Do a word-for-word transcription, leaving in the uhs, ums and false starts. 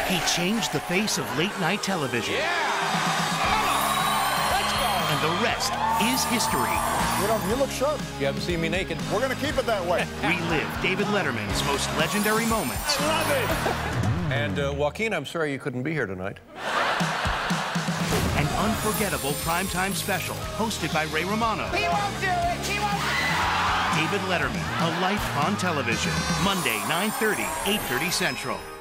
He changed the face of late-night television. Yeah! Come on! Let's go! And the rest is history. You know, you look sharp. You haven't seen me naked. We're going to keep it that way. Relive David Letterman's most legendary moments. I love it. And uh, Joaquin, I'm sorry you couldn't be here tonight. An unforgettable primetime special hosted by Ray Romano. He won't do it! He won't! David Letterman, A Life on Television. Monday, nine thirty, eight thirty Central.